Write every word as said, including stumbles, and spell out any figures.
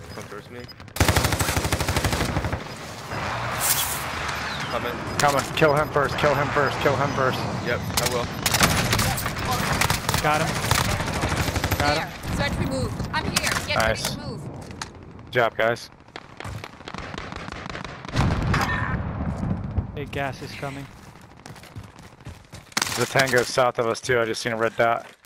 Come towards me. Coming. Coming. Kill him first. Kill him first. Kill him first. Yep, I will. Got him. Got him. There. Search remove. I'm here. Get Nice. ready to move. Good job, guys. Big gas is coming. The tango south of us too. I just seen a red dot.